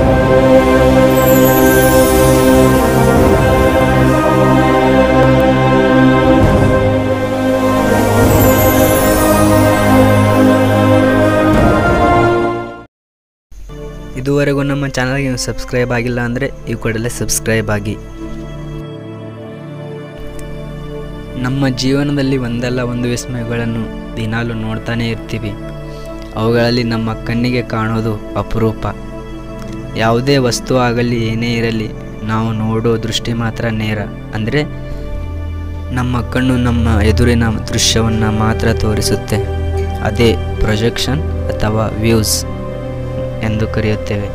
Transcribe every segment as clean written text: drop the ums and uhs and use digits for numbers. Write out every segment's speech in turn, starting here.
ಇದುವರೆಗೂ ನಮ್ಮ ಚಾನಲ್ಗೆ ನೀವು ಸಬ್ಸ್ಕ್ರೈಬ್ ಆಗಿಲ್ಲ ಅಂದರೆ ಈ ಕೂಡಲೇ ಸಬ್ಸ್ಕ್ರೈಬ್ ಆಗಿ. ನಮ್ಮ ಜೀವನದಲ್ಲಿ ಒಂದಲ್ಲ ಒಂದು ವಿಸ್ಮಯಗಳನ್ನು ದಿನಾಲೂ ನೋಡ್ತಾನೆ ಇರ್ತೀವಿ. ಅವುಗಳಲ್ಲಿ ನಮ್ಮ ಕಣ್ಣಿಗೆ ಕಾಣೋದು ಅಪರೂಪ. ಯಾವುದೇ ವಸ್ತು ಆಗಲಿ ಏನೇ ಇರಲಿ, ನಾವು ನೋಡೋ ದೃಷ್ಟಿ ಮಾತ್ರ ನೇರ. ಅಂದರೆ ನಮ್ಮ ಕಣ್ಣು ನಮ್ಮ ಎದುರಿನ ದೃಶ್ಯವನ್ನು ಮಾತ್ರ ತೋರಿಸುತ್ತೆ. ಅದೇ ಪ್ರೊಜೆಕ್ಷನ್ ಅಥವಾ ವ್ಯೂಸ್ ಎಂದು ಕರೆಯುತ್ತೇವೆ.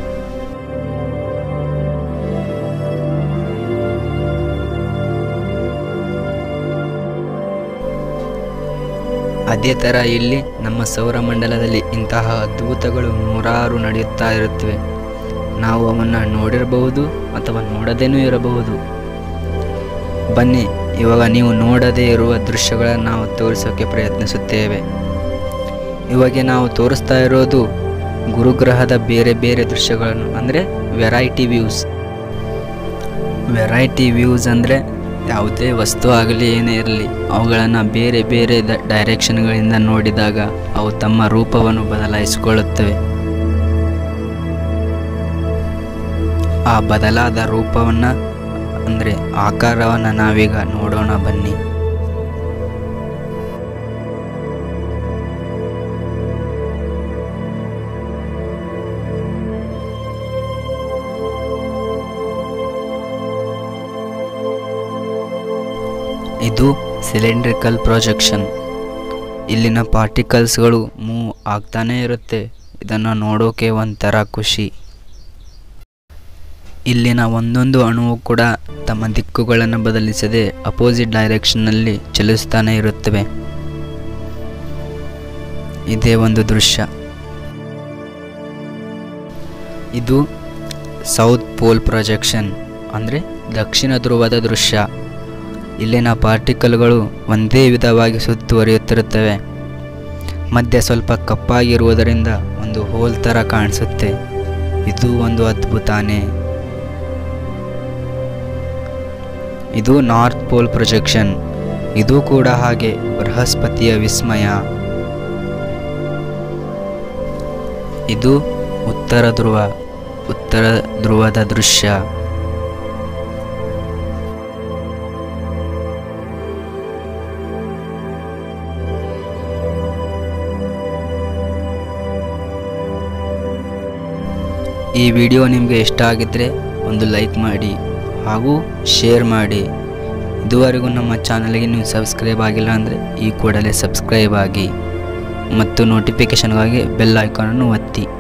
ಅದೇ ಥರ ಇಲ್ಲಿ ನಮ್ಮ ಸೌರಮಂಡಲದಲ್ಲಿ ಇಂತಹ ಅದ್ಭುತಗಳು ನೂರಾರು ನಡೆಯುತ್ತಾ ಇರುತ್ತವೆ. ನಾವು ಅವನ್ನು ನೋಡಿರಬಹುದು ಅಥವಾ ನೋಡದೇನೂ ಇರಬಹುದು. ಬನ್ನಿ, ಇವಾಗ ನೀವು ನೋಡದೇ ಇರುವ ದೃಶ್ಯಗಳನ್ನು ನಾವು ತೋರಿಸೋಕ್ಕೆ ಪ್ರಯತ್ನಿಸುತ್ತೇವೆ. ಇವಾಗ ನಾವು ತೋರಿಸ್ತಾ ಇರೋದು ಗುರುಗ್ರಹದ ಬೇರೆ ಬೇರೆ ದೃಶ್ಯಗಳನ್ನು, ಅಂದರೆ ವೆರೈಟಿ ವ್ಯೂಸ್. ವೆರೈಟಿ ವ್ಯೂಸ್ ಅಂದರೆ ಯಾವುದೇ ವಸ್ತು ಆಗಲಿ ಏನೇ ಇರಲಿ, ಅವುಗಳನ್ನು ಬೇರೆ ಬೇರೆ ಡೈರೆಕ್ಷನ್ಗಳಿಂದ ನೋಡಿದಾಗ ಅವು ತಮ್ಮ ರೂಪವನ್ನು ಬದಲಾಯಿಸಿಕೊಳ್ಳುತ್ತವೆ. ಆ ಬದಲಾದ ರೂಪವನ್ನು ಅಂದರೆ ಆಕಾರವನ್ನು ನಾವೀಗ ನೋಡೋಣ ಬನ್ನಿ. ಇದು ಸಿಲಿಂಡ್ರಿಕಲ್ ಪ್ರೊಜೆಕ್ಷನ್. ಇಲ್ಲಿನ ಪಾರ್ಟಿಕಲ್ಸ್ಗಳು ಮೂವ್ ಆಗ್ತಾನೇ ಇರುತ್ತೆ. ಇದನ್ನು ನೋಡೋಕೆ ಒಂಥರ ಖುಷಿ. ಇಲ್ಲಿನ ಒಂದೊಂದು ಅಣುವು ಕೂಡ ತಮ್ಮ ದಿಕ್ಕುಗಳನ್ನು ಬದಲಿಸದೆ ಅಪೋಸಿಟ್ ಡೈರೆಕ್ಷನ್ನಲ್ಲಿ ಚಲಿಸ್ತಾನೆ ಇರುತ್ತವೆ. ಇದೇ ಒಂದು ದೃಶ್ಯ. ಇದು ಸೌತ್ ಪೋಲ್ ಪ್ರೊಜೆಕ್ಷನ್, ಅಂದರೆ ದಕ್ಷಿಣ ಧ್ರುವದ ದೃಶ್ಯ. ಇಲ್ಲಿನ ಪಾರ್ಟಿಕಲ್ಗಳು ಒಂದೇ ವಿಧವಾಗಿ ಸುತ್ತುವರಿಯುತ್ತಿರುತ್ತವೆ. ಮಧ್ಯೆ ಸ್ವಲ್ಪ ಕಪ್ಪಾಗಿರುವುದರಿಂದ ಒಂದು ಹೋಲ್ ಥರ ಕಾಣಿಸುತ್ತೆ. ಇದು ಒಂದು ಅದ್ಭುತಾನೇ. ಇದು ನಾರ್ತ್ ಪೋಲ್ ಪ್ರೊಜೆಕ್ಷನ್. ಇದು ಕೂಡ ಹಾಗೆ ಬೃಹಸ್ಪತಿಯ ವಿಸ್ಮಯ. ಇದು ಉತ್ತರ ಧ್ರುವದ ದೃಶ್ಯ. ಈ ವಿಡಿಯೋ ನಿಮಗೆ ಇಷ್ಟ ಆಗಿದ್ದರೆ ಒಂದು ಲೈಕ್ ಮಾಡಿ ಹಾಗೂ ಶೇರ್ ಮಾಡಿ. ಇದುವರೆಗೂ ನಮ್ಮ ಚಾನಲ್ಗೆ ನೀವು ಸಬ್ಸ್ಕ್ರೈಬ್ ಆಗಿಲ್ಲ ಅಂದರೆ ಈ ಕೂಡಲೇ ಸಬ್ಸ್ಕ್ರೈಬ್ ಆಗಿ ಮತ್ತು ನೋಟಿಫಿಕೇಷನ್ಗಾಗಿ ಬೆಲ್ ಐಕಾನನ್ನು ಒತ್ತಿ.